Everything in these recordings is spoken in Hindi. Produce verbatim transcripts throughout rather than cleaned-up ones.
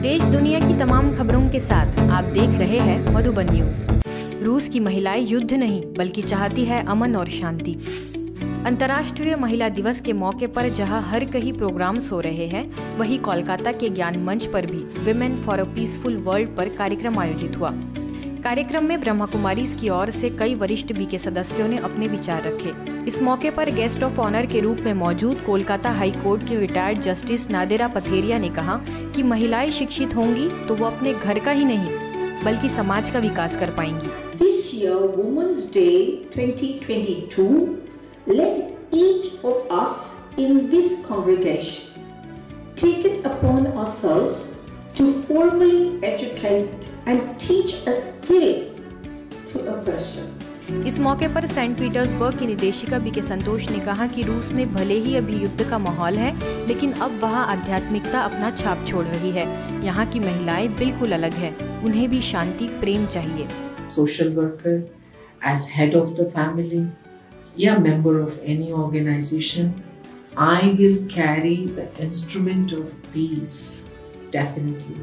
देश दुनिया की तमाम खबरों के साथ आप देख रहे हैं मधुबन न्यूज। रूस की महिलाएं युद्ध नहीं बल्कि चाहती है अमन और शांति। अंतर्राष्ट्रीय महिला दिवस के मौके पर जहां हर कहीं प्रोग्राम्स हो रहे हैं, वहीं कोलकाता के ज्ञान मंच पर भी women for a peaceful world पर कार्यक्रम आयोजित हुआ। कार्यक्रम में ब्रह्मा कुमारीज की ओर से कई वरिष्ठ बीके सदस्यों ने अपने विचार रखे। इस मौके पर गेस्ट ऑफ ऑनर के रूप में मौजूद कोलकाता हाई कोर्ट की रिटायर्ड जस्टिस नादिरा पथेरिया ने कहा कि महिलाएं शिक्षित होंगी तो वो अपने घर का ही नहीं बल्कि समाज का विकास कर पाएंगी। This year, Women's Day twenty twenty-two, let each of us in this congregation take it upon ourselves to formally educate and teach a skill to a person. इस मौके पर सेंट पीटर्सबर्ग की निदेशिका बीके संतोष ने कहा कि रूस में भले ही अभी युद्ध का माहौल है, लेकिन अब वहाँ आध्यात्मिकता अपना छाप छोड़ रही है। यहाँ की महिलाएं बिल्कुल अलग हैं, उन्हें भी शांति प्रेम चाहिए। Social worker, as head of the family, या member of any organization, I will carry the instrument of peace, definitely.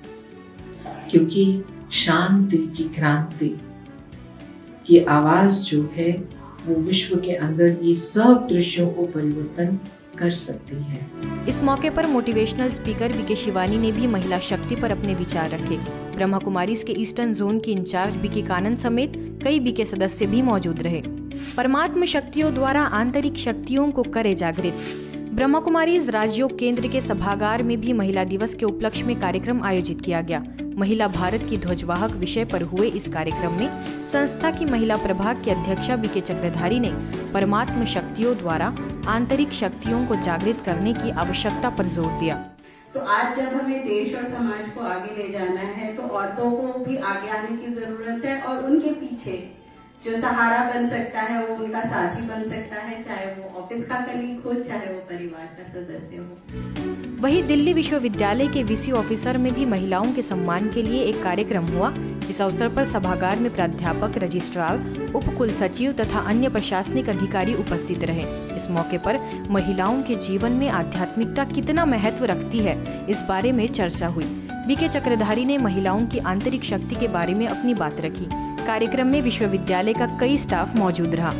क्योंकि शांति की क्रांति की आवाज जो है वो विश्व के अंदर ये सब दृश्यों को परिवर्तन कर सकती है। इस मौके पर मोटिवेशनल स्पीकर बीके शिवानी ने भी महिला शक्ति पर अपने विचार रखे। ब्रह्मा कुमारीज के ईस्टर्न जोन की इंचार्ज बीके कानन समेत कई बीके सदस्य भी मौजूद रहे। परमात्म शक्तियों द्वारा आंतरिक शक्तियों को करे जागृत। ब्रह्मा कुमारीज राजयोग केंद्र के सभागार में भी महिला दिवस के उपलक्ष्य में कार्यक्रम आयोजित किया गया। महिला भारत की ध्वजवाहक विषय पर हुए इस कार्यक्रम में संस्था की महिला प्रभाग की अध्यक्षा बीके चक्रधारी ने परमात्म शक्तियों द्वारा आंतरिक शक्तियों को जागृत करने की आवश्यकता पर जोर दिया। तो आज जब हमें देश और समाज को आगे ले जाना है तो औरतों को भी आगे आने की जरूरत है और उनके पीछे जो सहारा बन सकता है वो उनका साथी बन सकता है, चाहे वो ऑफिस का कलीग हो, चाहे वो परिवार का सदस्य हो। वहीं दिल्ली विश्वविद्यालय के वीसी ऑफिसर में भी महिलाओं के सम्मान के लिए एक कार्यक्रम हुआ। इस अवसर पर सभागार में प्राध्यापक, रजिस्ट्रार, उप कुलसचिव तथा अन्य प्रशासनिक अधिकारी उपस्थित रहे। इस मौके पर महिलाओं के जीवन में आध्यात्मिकता कितना महत्व रखती है, इस बारे में चर्चा हुई। बीके चक्रधारी ने महिलाओं की आंतरिक शक्ति के बारे में अपनी बात रखी। कार्यक्रम में विश्वविद्यालय का कई स्टाफ मौजूद रहा।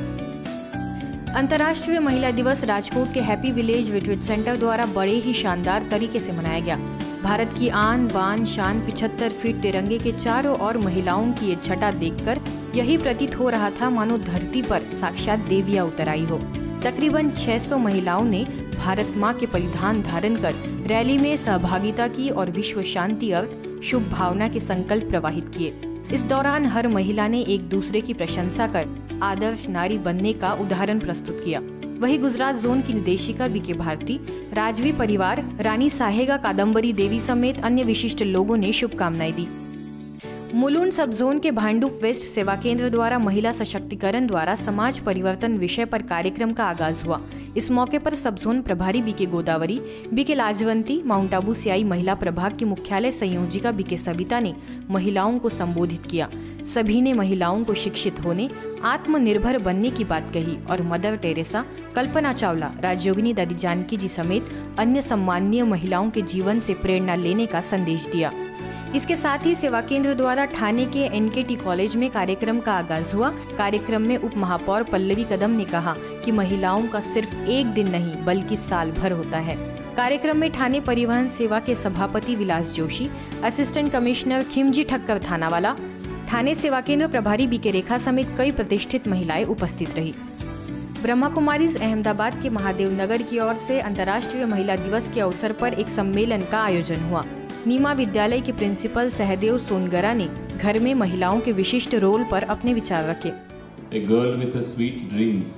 अंतर्राष्ट्रीय महिला दिवस राजकोट के हैप्पी विलेज रिट्रीट सेंटर द्वारा बड़े ही शानदार तरीके से मनाया गया। भारत की आन बान शान पिछहत्तर फीट तिरंगे के चारों ओर महिलाओं की ये छटा देखकर यही प्रतीत हो रहा था मानो धरती पर साक्षात देवियां उतर आई हो। तकरीबन छह सौ महिलाओं ने भारत माँ के परिधान धारण कर रैली में सहभागिता की और विश्व शांति अर्थ शुभ भावना के संकल्प प्रवाहित किए। इस दौरान हर महिला ने एक दूसरे की प्रशंसा कर आदर्श नारी बनने का उदाहरण प्रस्तुत किया। वहीं गुजरात जोन की निदेशिका बीके भारती, राजवी परिवार, रानी साहेगा कादम्बरी देवी समेत अन्य विशिष्ट लोगों ने शुभकामनाएं दी। मुलुंड सब जोन के भांडुप वेस्ट सेवा केंद्र द्वारा महिला सशक्तिकरण द्वारा समाज परिवर्तन विषय पर कार्यक्रम का आगाज हुआ। इस मौके पर सब जोन प्रभारी BK Godavari, BK Lajwanti, mount Abu से आई महिला प्रभाग की मुख्यालय संयोजिका बीके सविता ने महिलाओं को संबोधित किया। सभी ने महिलाओं को शिक्षित होने, आत्मनिर्भर बनने की बात कही और मदर टेरेसा, कल्पना चावला, राजयोगिनी दादी जानकी जी समेत अन्य सम्माननीय महिलाओं के जीवन से प्रेरणा लेने का संदेश दिया। इसके साथ ही सेवा केंद्र द्वारा ठाणे के एनकेटी कॉलेज में कार्यक्रम का आगाज हुआ। कार्यक्रम में उप महापौर पल्लवी कदम ने कहा कि महिलाओं का सिर्फ एक दिन नहीं बल्कि साल भर होता है। कार्यक्रम में ठाणे परिवहन सेवा के सभापति विलास जोशी, असिस्टेंट कमिश्नर खिमजी ठक्कर थानावाला, ठाणे सेवा केंद्र प्रभारी बीके रेखा समेत कई प्रतिष्ठित महिलाएं उपस्थित रही। ब्रह्मा कुमारीज अहमदाबाद के महादेव नगर की ओर से अंतर्राष्ट्रीय महिला दिवस के अवसर पर एक सम्मेलन का आयोजन हुआ। नीमा विद्यालय के प्रिंसिपल सहदेव सोनगरा ने घर में महिलाओं के विशिष्ट रोल पर अपने विचार रखे। A girl with a sweet dreams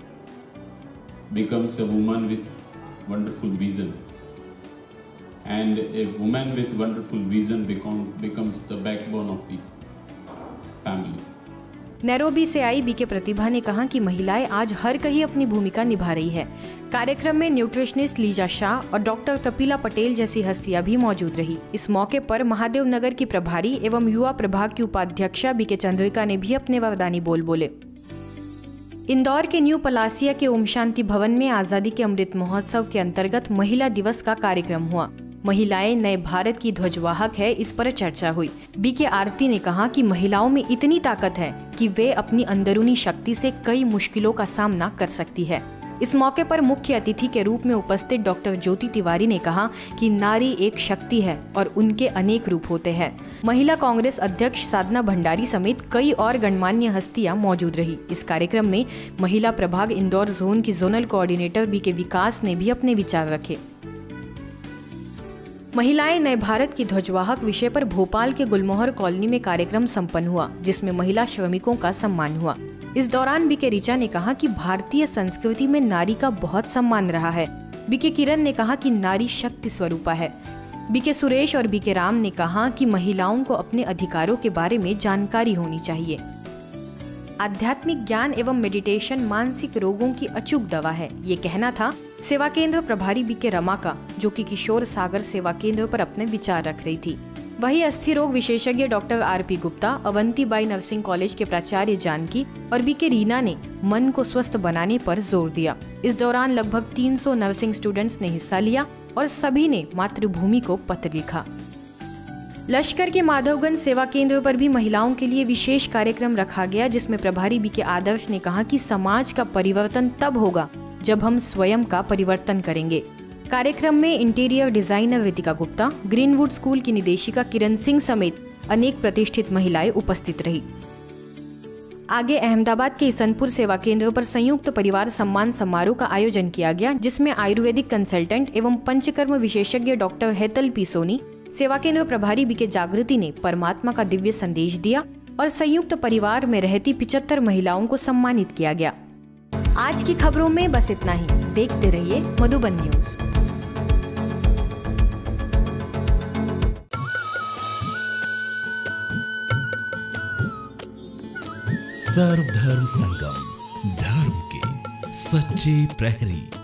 becomes a woman with wonderful vision, and a woman with wonderful vision become, becomes the backbone of the family. Nairobi से आई बीके प्रतिभा ने कहा कि महिलाएं आज हर कहीं अपनी भूमिका निभा रही है। कार्यक्रम में न्यूट्रिशनिस्ट लीजा शाह और डॉक्टर कपिला पटेल जैसी हस्तियां भी मौजूद रही। इस मौके पर महादेव नगर की प्रभारी एवं युवा प्रभाग की उपाध्यक्षा बीके चंद्रिका ने भी अपने वरदानी बोल बोले। इंदौर के न्यू पलासिया के ओम शांति भवन में आजादी के अमृत महोत्सव के अंतर्गत महिला दिवस का कार्यक्रम हुआ। महिलाएं नए भारत की ध्वजवाहक है, इस पर चर्चा हुई। बीके आरती ने कहा कि महिलाओं में इतनी ताकत है कि वे अपनी अंदरूनी शक्ति से कई मुश्किलों का सामना कर सकती है। इस मौके पर मुख्य अतिथि के रूप में उपस्थित डॉक्टर ज्योति तिवारी ने कहा कि नारी एक शक्ति है और उनके अनेक रूप होते हैं। महिला कांग्रेस अध्यक्ष साधना भंडारी समेत कई और गणमान्य हस्तियां मौजूद रही। इस कार्यक्रम में महिला प्रभाग इंदौर जोन की जोनल कोऑर्डिनेटर बीके विकास ने भी अपने विचार रखे। महिलाएं नए भारत की ध्वजवाहक विषय पर भोपाल के गुलमोहर कॉलोनी में कार्यक्रम संपन्न हुआ, जिसमें महिला श्रमिकों का सम्मान हुआ। इस दौरान बीके ऋचा ने कहा कि भारतीय संस्कृति में नारी का बहुत सम्मान रहा है। बीके किरण ने कहा कि नारी शक्ति स्वरूपा है। बीके सुरेश और बीके राम ने कहा कि महिलाओं को अपने अधिकारों के बारे में जानकारी होनी चाहिए। आध्यात्मिक ज्ञान एवं मेडिटेशन मानसिक रोगों की अचूक दवा है, ये कहना था सेवा केंद्र प्रभारी बीके रमा का, जो कि किशोर सागर सेवा केंद्र पर अपने विचार रख रही थी। वही अस्थि रोग विशेषज्ञ doctor R P Gupta, Avantibai nursing college के प्राचार्य जानकी और बीके रीना ने मन को स्वस्थ बनाने पर जोर दिया। इस दौरान लगभग तीन सौ नर्सिंग स्टूडेंट्स ने हिस्सा लिया और सभी ने मातृभूमि को पत्र लिखा। लश्कर के माधवगंज सेवा केंद्र पर भी महिलाओं के लिए विशेष कार्यक्रम रखा गया, जिसमें प्रभारी बीके आदर्श ने कहा कि समाज का परिवर्तन तब होगा जब हम स्वयं का परिवर्तन करेंगे। कार्यक्रम में interior designer Ritika Gupta, Greenwood school की निदेशिका किरण सिंह समेत अनेक प्रतिष्ठित महिलाएं उपस्थित रही। आगे अहमदाबाद के इसनपुर सेवा केंद्र पर संयुक्त परिवार सम्मान समारोह का आयोजन किया गया, जिसमें आयुर्वेदिक कंसल्टेंट एवं पंचकर्म विशेषज्ञ डॉक्टर हेतल पी सोनी, सेवा केंद्र प्रभारी बीके जागृति ने परमात्मा का दिव्य संदेश दिया और संयुक्त परिवार में रहती पिचहत्तर महिलाओं को सम्मानित किया गया। आज की खबरों में बस इतना ही। देखते रहिए मधुबन न्यूज। सर्वधर्म संगम, धर्म के सच्चे प्रहरी।